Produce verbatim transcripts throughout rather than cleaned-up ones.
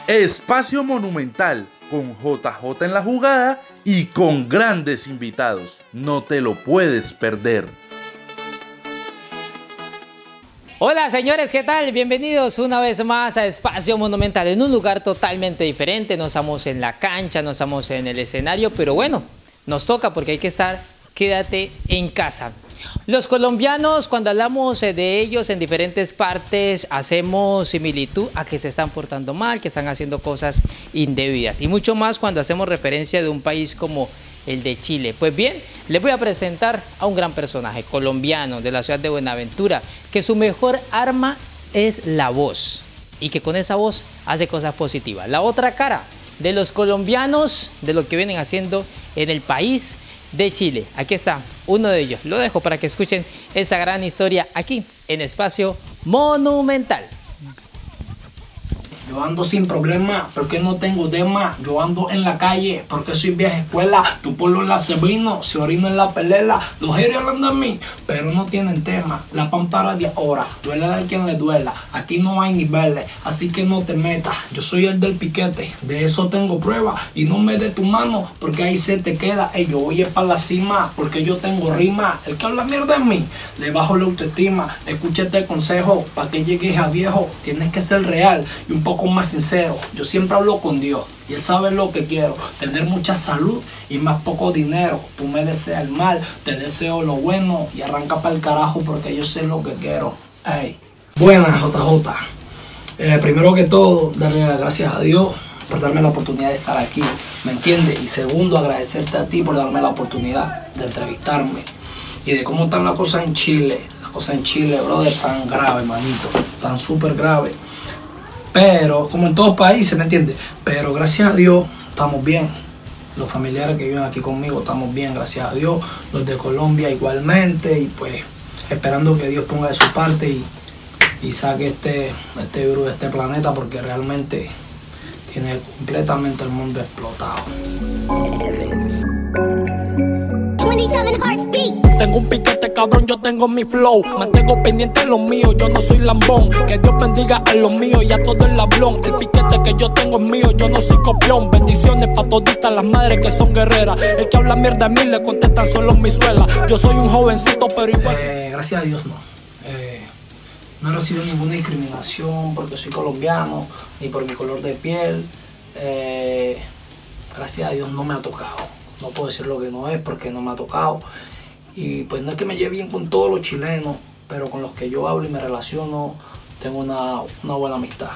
Espacio Monumental con J J en la jugada y con grandes invitados. No te lo puedes perder. Hola señores, ¿qué tal? Bienvenidos una vez más a Espacio Monumental, en un lugar totalmente diferente. No estamos en la cancha, no estamos en el escenario, pero bueno, nos toca porque hay que estar, quédate en casa. Los colombianos, cuando hablamos de ellos en diferentes partes, hacemos similitud a que se están portando mal, que están haciendo cosas indebidas. Y mucho más cuando hacemos referencia de un país como el de Chile. Pues bien, les voy a presentar a un gran personaje colombiano de la ciudad de Buenaventura, que su mejor arma es la voz y que con esa voz hace cosas positivas. La otra cara de los colombianos, de lo que vienen haciendo en el país de Chile. Aquí está uno de ellos. Lo dejo para que escuchen esa gran historia aquí en Espacio Monumental. Yo ando sin problema porque no tengo tema. Yo ando en la calle porque soy vieja escuela. Tu pueblo la se vino, se orino en la pelela. Los héroes hablan de mí, pero no tienen tema. La pampara de ahora, duele a quien le duela. Aquí no hay niveles, así que no te metas. Yo soy el del piquete, de eso tengo prueba. Y no me dé tu mano porque ahí se te queda. Ey, yo voy para la cima porque yo tengo rima. El que habla mierda de mí, le bajo la autoestima. Escucha este consejo, para que llegues a viejo, tienes que ser real y un poco más sincero. Yo siempre hablo con Dios y Él sabe lo que quiero, tener mucha salud y más poco dinero. Tú me deseas el mal, te deseo lo bueno y arranca para el carajo porque yo sé lo que quiero. Hey. Buenas, J J. Eh, primero que todo, darle las gracias a Dios por darme la oportunidad de estar aquí, ¿me entiendes? Y segundo, agradecerte a ti por darme la oportunidad de entrevistarme y de cómo están las cosas en Chile. Las cosas en Chile, brother, tan grave, manito, tan súper grave. Pero, como en todos países, ¿me entiendes? Pero gracias a Dios, estamos bien. Los familiares que viven aquí conmigo, estamos bien, gracias a Dios. Los de Colombia igualmente. Y pues, esperando que Dios ponga de su parte y, y saque este, este virus de este planeta, porque realmente tiene completamente el mundo explotado. Tengo un piquete cabrón, yo tengo mi flow. Mantengo pendiente lo mío, yo no soy lambón. Que Dios bendiga a los míos y a todo el hablón. El piquete que yo tengo es mío, yo no soy copión. Bendiciones pa' toditas las madres que son guerreras. El que habla mierda a mí le contestan solo mis suelas. Yo soy un jovencito pero igual... Eh, gracias a Dios no. Eh, no he recibido ninguna discriminación porque soy colombiano, ni por mi color de piel. Eh, gracias a Dios no me ha tocado. No puedo decir lo que no es porque no me ha tocado. Y pues no es que me lleve bien con todos los chilenos, pero con los que yo hablo y me relaciono, tengo una, una buena amistad.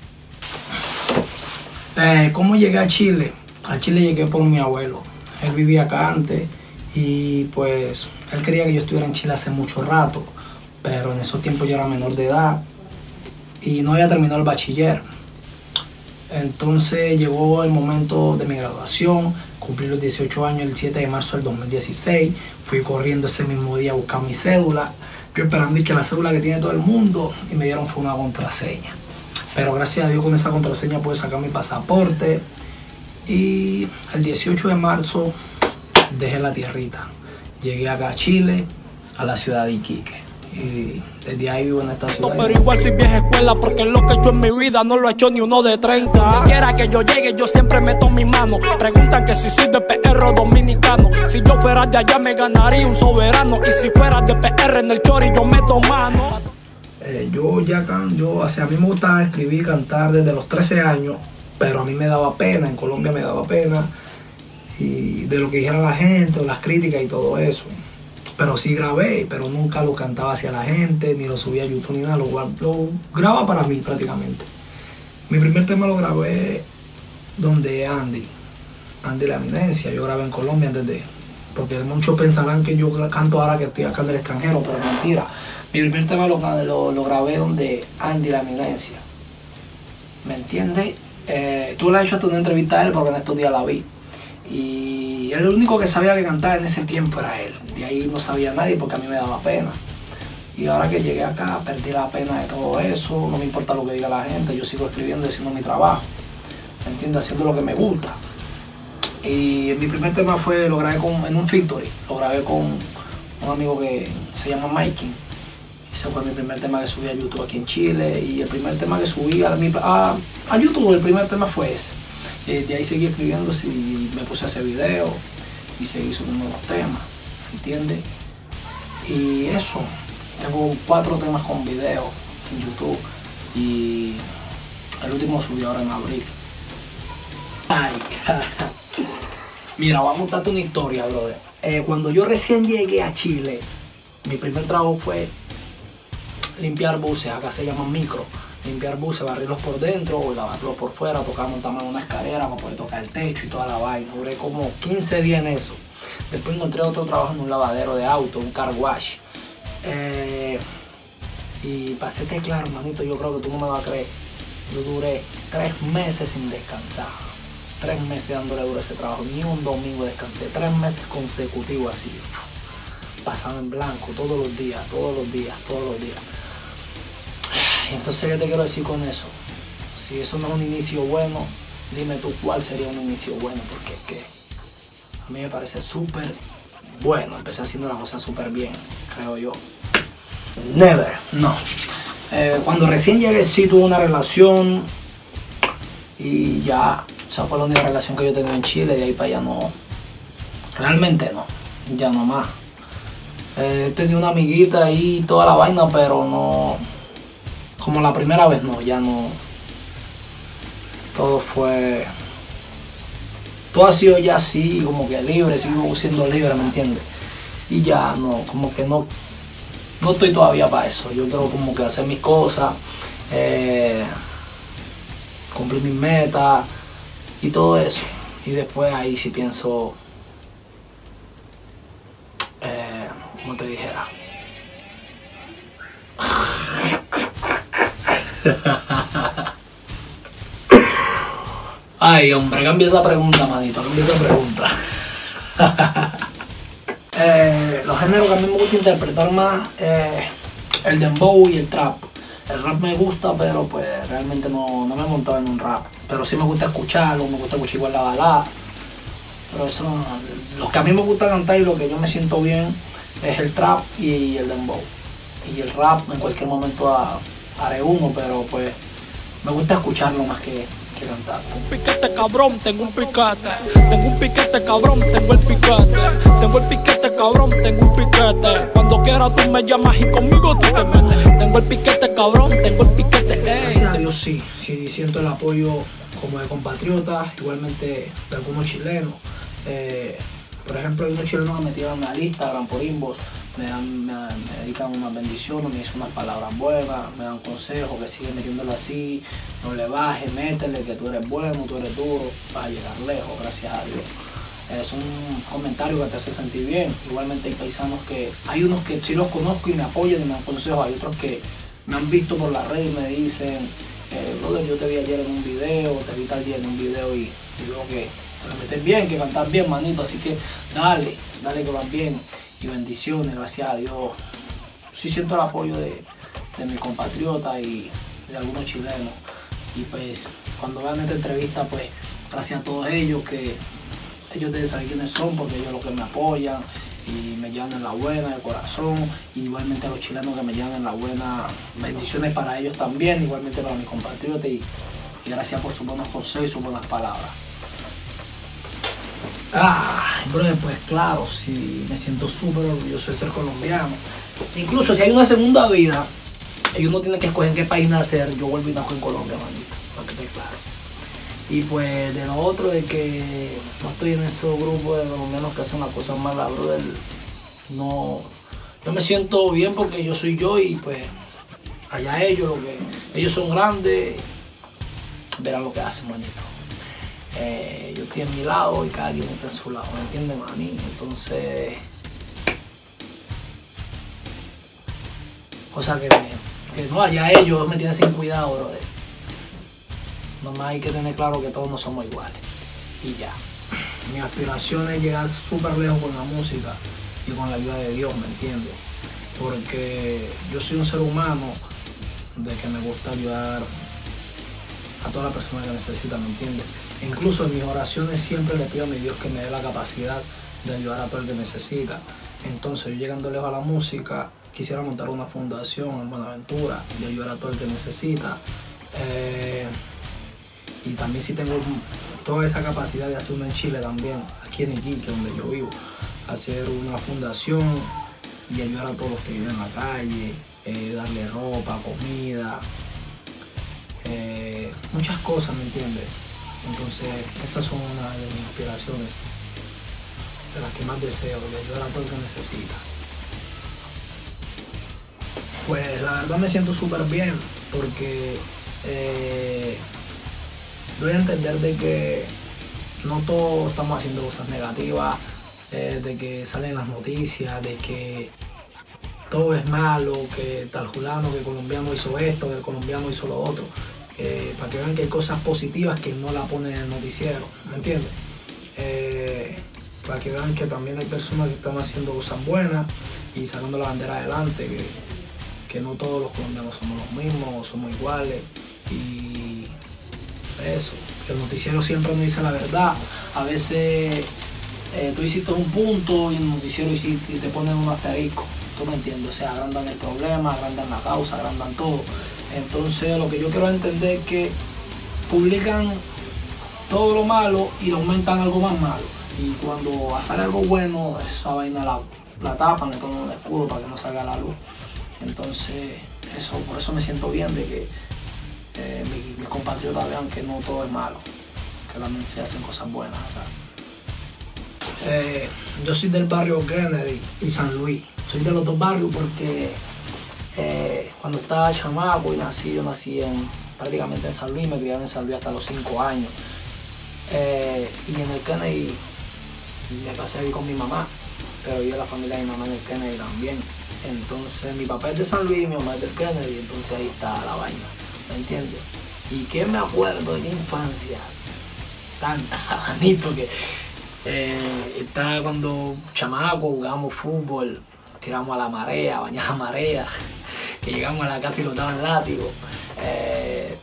Eh, ¿Cómo llegué a Chile? A Chile llegué por mi abuelo. Él vivía acá antes y pues él quería que yo estuviera en Chile hace mucho rato, pero en esos tiempos yo era menor de edad y no había terminado el bachiller. Entonces llegó el momento de mi graduación. Cumplí los dieciocho años el siete de marzo del dos mil dieciséis. Fui corriendo ese mismo día a buscar mi cédula. Yo esperando que la cédula que tiene todo el mundo. Y me dieron fue una contraseña. Pero gracias a Dios con esa contraseña pude sacar mi pasaporte. Y el dieciocho de marzo dejé la tierrita. Llegué acá a Chile, a la ciudad de Iquique. Y desde ahí vivo en esta ciudad. Pero igual soy vieja escuela porque lo que he hecho en mi vida no lo ha hecho ni uno de treinta. Donde quiera que yo llegue yo siempre meto mi mano. Preguntan que si soy de P R dominicano. Si yo fuera de allá me ganaría un soberano. Y si fuera de P R en el chori yo meto mano. eh, Yo ya can, yo, o sea, a mí me gustaba escribir y cantar desde los trece años. Pero a mí me daba pena, en Colombia me daba pena. Y de lo que dijera la gente, o las críticas y todo eso. Pero sí grabé, pero nunca lo cantaba hacia la gente, ni lo subía a YouTube, ni nada. Lo, lo graba para mí prácticamente. Mi primer tema lo grabé donde Andy, Andy La Eminencia. Yo grabé en Colombia antes de... Porque muchos pensarán que yo canto ahora que estoy acá en el extranjero, pero es mentira. Mi primer tema lo, lo, lo grabé donde Andy La Eminencia. ¿Me entiendes? Eh, tú le has hecho hasta una entrevista a él porque en estos días la vi. Y el único que sabía que cantaba en ese tiempo era él. De ahí no sabía nadie porque a mí me daba pena. Y ahora que llegué acá, perdí la pena de todo eso. No me importa lo que diga la gente. Yo sigo escribiendo y haciendo mi trabajo. ¿Me entiendes? Haciendo lo que me gusta. Y mi primer tema fue, lo grabé con, en un Victory. Lo grabé con un amigo que se llama Mikey. Ese fue mi primer tema que subí a YouTube aquí en Chile. Y el primer tema que subí a, mi, a, a YouTube, el primer tema fue ese. Eh, de ahí seguí escribiendo y me puse a hacer videos y seguí subiendo los temas, ¿entiendes? Y eso, tengo cuatro temas con video en YouTube y el último subí ahora en abril. Ay, cara. Mira, vamos a contarte una historia, brother. Eh, cuando yo recién llegué a Chile, mi primer trabajo fue limpiar buses, acá se llaman micro. Limpiar buses, barrirlos por dentro o lavarlos por fuera, tocar, montarme en una escalera para poder tocar el techo y toda la vaina. Duré como quince días en eso. Después encontré otro trabajo en un lavadero de auto, un car wash. Eh, y pasé que claro, manito, yo creo que tú no me vas a creer. Yo duré tres meses sin descansar. Tres meses dándole duro a ese trabajo. Ni un domingo descansé. Tres meses consecutivos así. Pasando en blanco todos los días, todos los días, todos los días. Entonces, ¿qué te quiero decir con eso? Si eso no es un inicio bueno, dime tú cuál sería un inicio bueno, porque es que a mí me parece súper bueno. Empecé haciendo las cosas súper bien, creo yo. Never, no. Eh, cuando recién llegué sí tuve una relación y ya, esa fue la única relación que yo tenía en Chile, de ahí para allá no, realmente no, ya no más. Eh, tenía una amiguita ahí y toda la vaina, pero no, como la primera vez no, ya no. Todo fue, todo ha sido ya así, como que libre, sigo siendo libre, ¿me entiendes? Y ya no, como que no, no estoy todavía para eso. Yo quiero como que hacer mis cosas, eh, cumplir mis metas y todo eso. Y después ahí sí pienso, eh, ¿cómo te dijera? Ay, hombre, cambia esa pregunta, manito, cambia esa pregunta. eh, los géneros que a mí me gusta interpretar más, eh, el dembow y el trap. El rap me gusta, pero pues realmente no, no me he montado en un rap. Pero sí me gusta escucharlo, me gusta escuchar igual la balada. Pero eso, lo que a mí me gusta cantar y lo que yo me siento bien es el trap y el dembow. Y el rap en cualquier momento haré uno, pero pues me gusta escucharlo más que, que cantar. Un piquete cabrón, tengo un piquete. Tengo un piquete cabrón, tengo el piquete. Tengo el piquete cabrón, tengo un piquete. Cuando quieras tú me llamas y conmigo tú te metes. Tengo el piquete cabrón, tengo el piquete. Gracias a Dios sí, sí siento el apoyo como de compatriotas, igualmente de algunos chilenos. Eh, por ejemplo, hay unos chilenos que me tiran una Instagram por inbox. Me, dan, me, me dedican unas bendiciones, me dicen unas palabras buenas, me dan consejos, que sigue metiéndolo así, no le bajes, métele, que tú eres bueno, tú eres duro, vas a llegar lejos, gracias a Dios. Es un comentario que te hace sentir bien. Igualmente hay paisanos que, hay unos que sí los conozco y me apoyan y me dan consejos, hay otros que me han visto por la red y me dicen, eh, brother, yo te vi ayer en un video, te vi tal día en un video y digo que te metes bien, que cantas bien, manito, así que dale, dale que vas bien. Y bendiciones, gracias a Dios. Sí siento el apoyo de, de mis compatriotas y de algunos chilenos. Y pues cuando vean esta entrevista, pues gracias a todos ellos, que ellos deben saber quiénes son, porque ellos los que me apoyan y me llevan en la buena, de corazón. Y igualmente a los chilenos que me llevan en la buena, bendiciones para ellos también, igualmente para mis compatriotas. Y, y gracias por sus buenos consejos y sus buenas palabras. Ah, brother, pues claro, sí, me siento súper orgulloso de ser colombiano. Incluso si hay una segunda vida y uno tiene que escoger en qué país nacer, yo vuelvo y nazco en Colombia, manito, para que esté claro. Y pues de lo otro, de que no estoy en esos grupos de colombianos que hacen las cosas malas, brother, no, yo me siento bien porque yo soy yo y pues allá ellos, lo que ellos son grandes, verán lo que hacen, manito. Eh, yo estoy en mi lado y cada quien está en su lado, ¿me entiendes, maní? Entonces, cosa que, me, que no, allá ellos me tienen sin cuidado, brother. Nomás hay que tener claro que todos no somos iguales. Y ya. Mi aspiración es llegar súper lejos con la música y con la ayuda de Dios, ¿me entiendes? Porque yo soy un ser humano de que me gusta ayudar a toda la persona que necesita, ¿me entiendes? Incluso en mis oraciones siempre le pido a mi Dios que me dé la capacidad de ayudar a todo el que necesita. Entonces yo llegando lejos a la música, quisiera montar una fundación en Buenaventura y ayudar a todo el que necesita. Eh, y también si tengo toda esa capacidad de hacer una en Chile también, aquí en Iquique, donde yo vivo, hacer una fundación y ayudar a todos los que viven en la calle, eh, darle ropa, comida, eh, muchas cosas, ¿me entiendes? Entonces esas son una de mis inspiraciones, de las que más deseo, de ayudar a todo el que necesita. Pues la verdad me siento súper bien porque eh, doy a entender de que no todos estamos haciendo cosas negativas, eh, de que salen las noticias, de que todo es malo, que tal fulano, que el colombiano hizo esto, que el colombiano hizo lo otro, eh, para que vean que hay cosas positivas que no la ponen en el noticiero, ¿me entiendes? Eh, para que vean que también hay personas que están haciendo cosas buenas y sacando la bandera adelante, que, que no todos los colombianos somos los mismos, somos iguales, y eso, que el noticiero siempre no dice la verdad. A veces eh, tú hiciste un punto y el noticiero hiciste, y te ponen un asterisco, tú me entiendes, o sea, agrandan el problema, agrandan la causa, agrandan todo. Entonces lo que yo quiero entender es que publican todo lo malo y le aumentan algo más malo, y cuando sale algo bueno, esa vaina la, la tapan, le ponen un escudo para que no salga la luz. Entonces eso, por eso me siento bien de que eh, mis, mis compatriotas vean que no todo es malo, que también se hacen cosas buenas acá. Eh, yo soy del barrio Kennedy y San Luis. Soy de los dos barrios porque eh, cuando estaba chamaco y nací, yo nací en, prácticamente en San Luis, me criaron en San Luis hasta los cinco años. Eh, y en el Kennedy me pasé a vivir con mi mamá, pero yo la familia de mi mamá en el Kennedy también. Entonces mi papá es de San Luis y mi mamá es del Kennedy, entonces ahí está la vaina, ¿me entiendes? Y que me acuerdo de mi infancia, tanta, manito, que eh, estaba cuando chamaco jugábamos fútbol, tiramos a la marea, bañamos a marea, que llegamos a la casa y nos daban látigo, eh,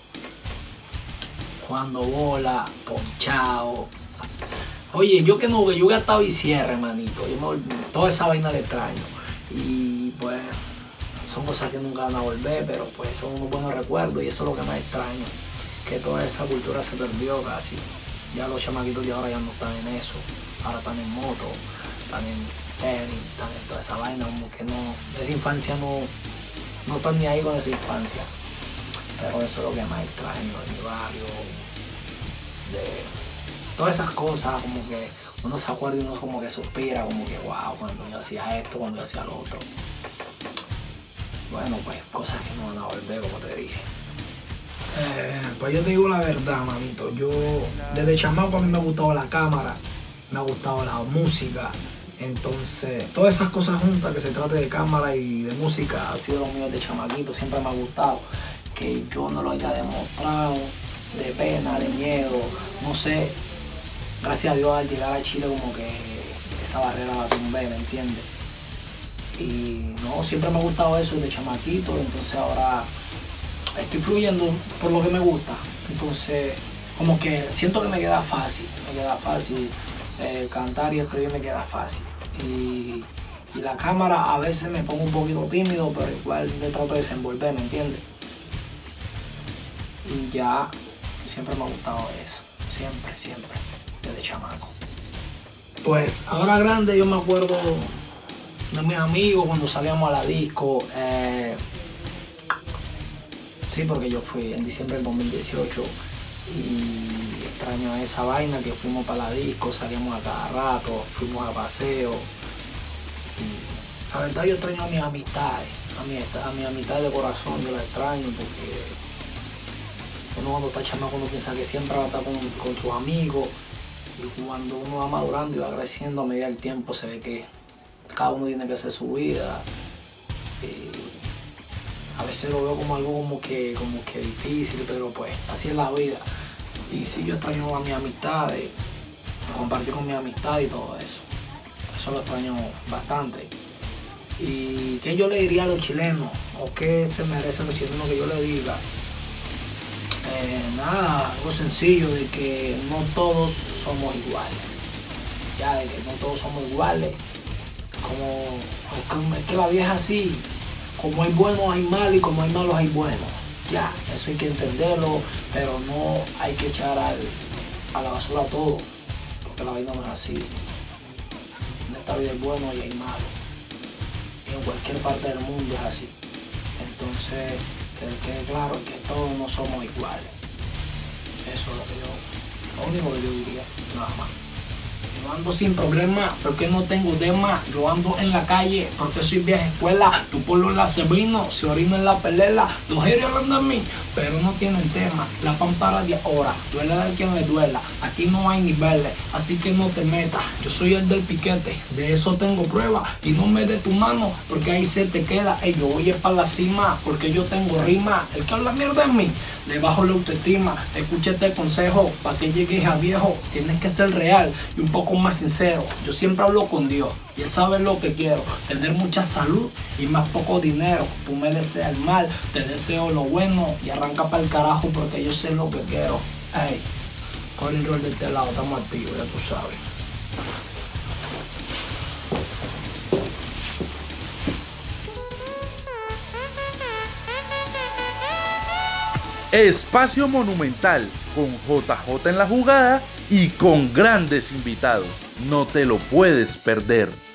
jugando bola, ponchado. Oye, yo que no, que yo gastaba y cierre, manito, yo me, toda esa vaina le extraño. Y pues son cosas que nunca van a volver, pero pues son unos buenos recuerdos y eso es lo que más extraño, que toda esa cultura se perdió casi. Ya los chamaquitos de ahora ya no están en eso, ahora están en moto, están en tenis, están en toda esa vaina, como que no, esa infancia no, no están ni ahí con esa infancia. Pero eso es lo que más extraño de mi barrio, de todas esas cosas, como que uno se acuerda y uno como que suspira, como que wow, cuando yo hacía esto, cuando yo hacía lo otro. Bueno, pues cosas que no van a volver, como te dije. Eh, pues yo te digo la verdad, manito. Yo desde chamaco a mí me ha gustado la cámara, me ha gustado la música. Entonces, todas esas cosas juntas, que se trate de cámara y de música, ha sido lo mío de chamaquito, siempre me ha gustado. Que yo no lo haya demostrado, de pena, de miedo, no sé. Gracias a Dios al llegar a Chile como que esa barrera la tumbé, ¿me entiendes? Y no, siempre me ha gustado eso de chamaquito, entonces ahora estoy fluyendo por lo que me gusta. Entonces como que siento que me queda fácil, me queda fácil eh, cantar y escribir, me queda fácil. Y, y la cámara a veces me pongo un poquito tímido, pero igual me trato de desenvolver, ¿me entiendes? Y ya, siempre me ha gustado eso, siempre, siempre. Desde chamaco. Pues ahora grande yo me acuerdo de mis amigos cuando salíamos a la disco. Eh, sí, porque yo fui en diciembre del dos mil dieciocho y extraño esa vaina que fuimos para la disco, salíamos a cada rato, fuimos a paseo. Y la verdad yo extraño a mis amistades, a mi, a mi amistad de corazón, yo la extraño porque uno cuando está chamaco uno piensa que siempre va a estar con, con sus amigos. Y cuando uno va madurando y va creciendo a medida del tiempo se ve que cada uno tiene que hacer su vida. Y a veces lo veo como algo como que, como que difícil, pero pues así es la vida. Y sí, yo extraño a mis amistades, compartir con mis amistades y todo eso. Eso lo extraño bastante. ¿Y qué yo le diría a los chilenos? ¿O qué se merecen los chilenos que yo le diga? Eh, nada, algo sencillo, de que no todos somos iguales, ya, de que no todos somos iguales, como, como es que la vida es así, como hay buenos hay malos y como hay malos hay buenos. Ya, eso hay que entenderlo, pero no hay que echar al, a la basura todo, porque la vida no es así. En esta vida hay bueno y hay malo. Y en cualquier parte del mundo es así. Entonces, que quede claro que todos no somos iguales. Eso es lo que yo, lo único que yo diría, nada más. Yo ando sin problema porque no tengo demás. Yo ando en la calle porque soy vieja escuela. Tu pueblo la se vino, se orina en la pelela. Los haters hablan de mí, pero no tienen tema. La pampara de ahora, duele a quien le duela. Aquí no hay niveles, así que no te metas. Yo soy el del piquete, de eso tengo prueba. Y no me de tu mano porque ahí se te queda. Ey, yo voy para la cima porque yo tengo rima. El que habla mierda de mí, le bajo la autoestima. Escucha este consejo, para que llegues a viejo, tienes que ser real y un poco más sincero. Yo siempre hablo con Dios y Él sabe lo que quiero. Tener mucha salud y más poco dinero. Tú me deseas el mal, te deseo lo bueno. Y arranca para el carajo porque yo sé lo que quiero. Ey, con el rol de este lado estamos activos, ya tú sabes. Espacio Monumental con J J en la jugada y con grandes invitados. No te lo puedes perder.